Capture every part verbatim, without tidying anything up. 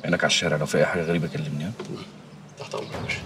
عينك على الشارع، لو في اي حاجه غريبه كلمني. ها تحت امرك يا باشا.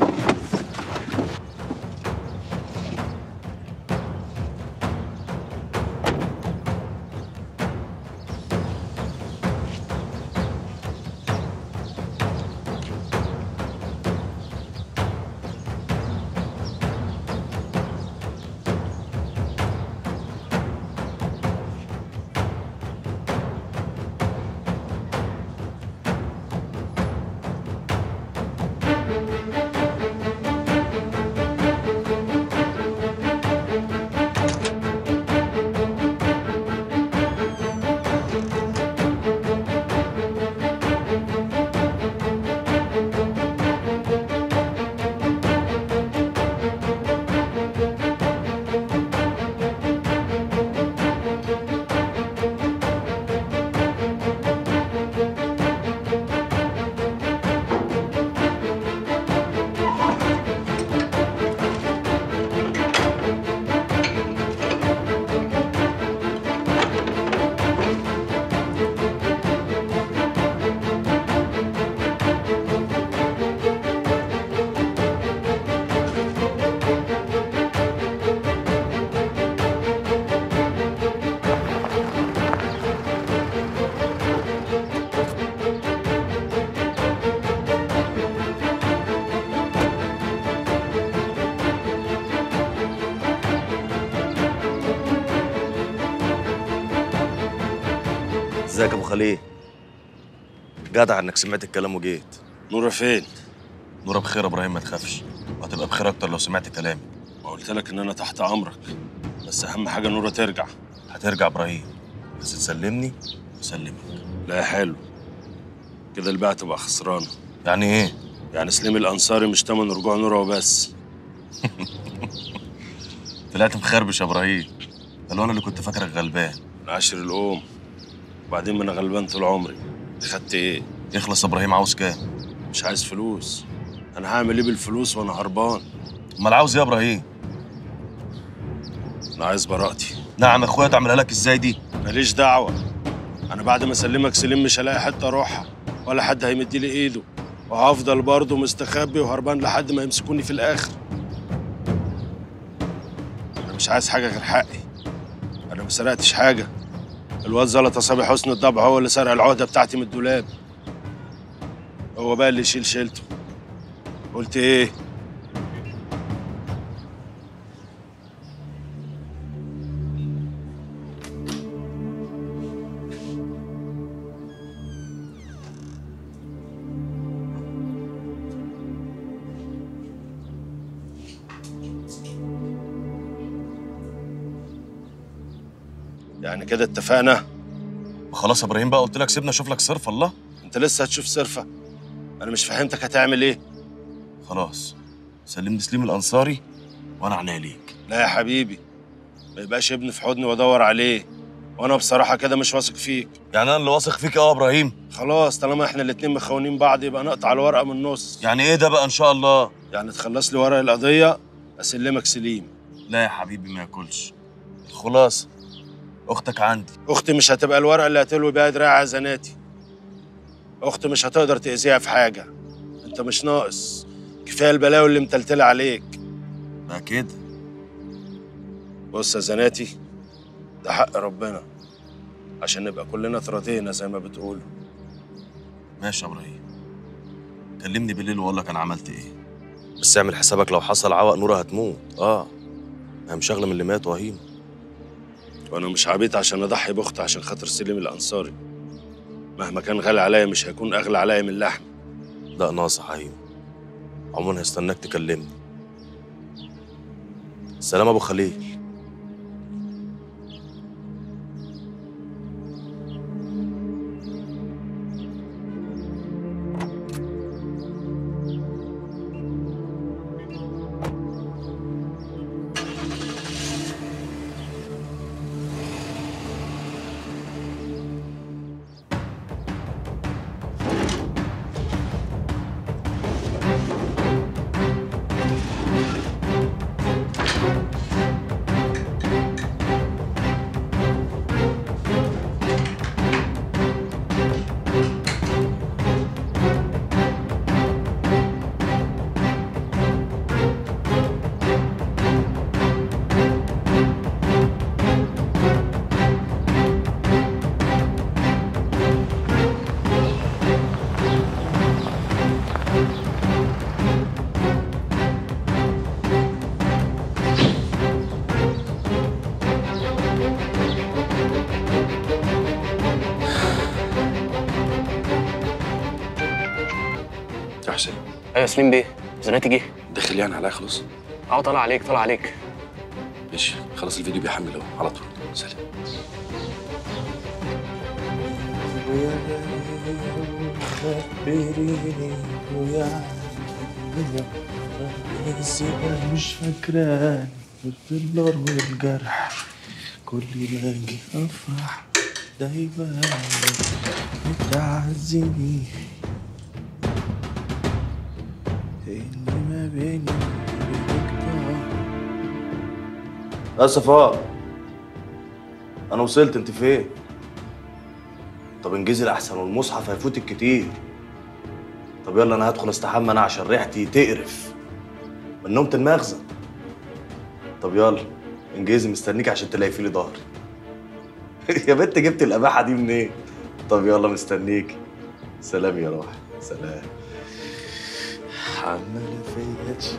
ازيك يا ابو خليل؟ جدع انك سمعت الكلام وجيت. نورة فين؟ نورة بخير يا ابراهيم، ما تخافش، وهتبقى بخير اكتر لو سمعت كلامي. ما قلت لك ان انا تحت امرك، بس اهم حاجه نورة ترجع. هترجع ابراهيم، بس تسلمني وسلمك. لا حلو كده، البيعة تبقى خسرانه. يعني ايه؟ يعني سليم الانصاري مش تمن رجوع نورة وبس. طلعت مخربش يا ابراهيم، ده لو انا اللي كنت فاكرك غلبان. من عشر الام، وبعدين ما انا غلبان طول عمري. خدت ايه؟ يخلص يا ابراهيم، عاوز كام؟ مش عايز فلوس. انا هعمل ايه بالفلوس وانا هربان؟ امال عاوز ايه يا ابراهيم؟ انا عايز براءتي. نعم يا اخويا، تعملها لك ازاي دي؟ ماليش دعوه، انا بعد ما اسلمك سليم مش هلاقي حته اروحها، ولا حد هيمد لي ايده، وهفضل برضه مستخبي وهربان لحد ما يمسكوني في الاخر. انا مش عايز حاجه غير حقي. انا ما سرقتش حاجه. الواد زلطه صبي حسن الضبع هو اللي سرق العقده بتاعتي من الدولاب، هو بقى اللي يشيل شيلته. قلت ايه؟ يعني كده اتفقنا؟ خلاص يا ابراهيم بقى، قلت لك سيبنا اشوف لك صرف. الله، انت لسه هتشوف صرفه؟ انا مش فهمتك هتعمل ايه؟ خلاص سلمني سليم الانصاري وانا عناية ليك. لا يا حبيبي، ما يبقاش ابني في حضني وادور عليه، وانا بصراحه كده مش واثق فيك. يعني انا اللي واثق فيك اه يا ابراهيم؟ خلاص طالما احنا الاتنين مخونين بعض يبقى نقطع الورقه من النص. يعني ايه ده بقى ان شاء الله؟ يعني تخلص لي ورق القضيه اسلمك سليم. لا يا حبيبي ما ياكلش. الخلاصه اختك عندي. اختي مش هتبقى الورقه اللي هتلوي بيها دراع زناتي. اختي مش هتقدر تاذيها في حاجه. انت مش ناقص، كفايه البلاوي اللي متلتله عليك. بقى كده. بص يا زناتي، ده حق ربنا عشان نبقى كلنا اتراضينا زي ما بتقولوا. ماشي يا ابراهيم، كلمني بالليل واقول لك انا عملت ايه، بس اعمل حسابك لو حصل عوق نورة هتموت. اه انا مش اغلى من اللي مات وهيم. وانا مش عبيط عشان اضحي باختي عشان خاطر سليم الانصاري. مهما كان غالي عليا مش هيكون اغلى عليا من اللحم. لا ناقص يا هيم، عموما هستناك تكلمني. سلام ابو خليل. يا حسين ايوه سليم بيه، زناتي جه. داخل يعني عليا خلاص؟ اه طلع عليك طلع عليك. ماشي خلاص، الفيديو بيحمل اهو على طول. سلام. مش فاكراني في النار والجرح، كل ما اجي افرح دايما بتعزني اللي ما بيني وبينك طار. يا صفاء، انا وصلت، انت فين؟ طب انجزي الاحسن والمصحف هيفوتك كتير. طب يلا انا هدخل استحمى انا عشان ريحتي تقرف من نومة المخزن. طب يلا انجزي، مستنيك عشان تلاقي لي ظهري. يا بنت جبت القباحه دي منين؟ إيه؟ طب يلا مستنيك. سلام يا روحي، سلام. عمالة فيا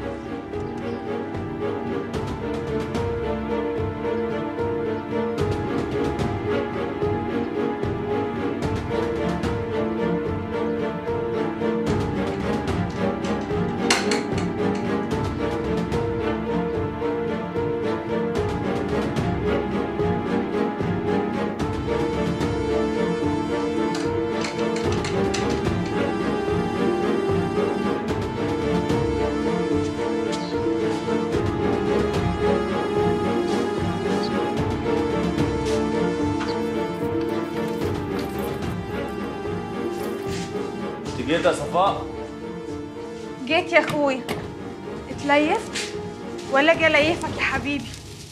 جيت يا صفاء؟ جيت يا اخويا. اتليفت ولا اجي اليفك يا حبيبي؟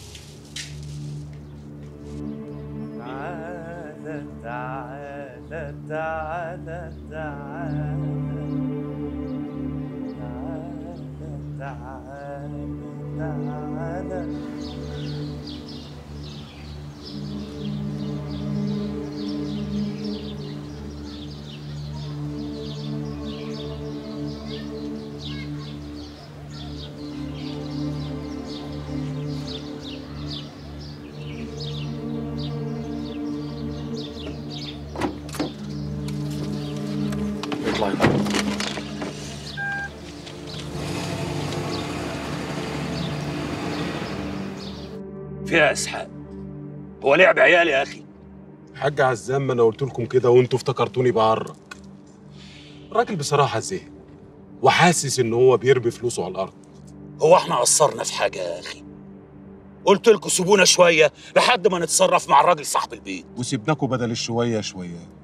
تعالى تعالى تعالى تعالى تعالى تعالى تعالى. اطلعي. فيها اسحاق، هو لعب عيال يا اخي. حاج عزام، ما انا قلت لكم كده وانتوا افتكرتوني بعرق. الراجل بصراحه زهق وحاسس ان هو بيرمي فلوسه على الارض. هو احنا قصرنا في حاجه يا اخي؟ قلت لكم سيبونا شويه لحد ما نتصرف مع الراجل صاحب البيت. وسيبناكوا بدل الشويه شويه.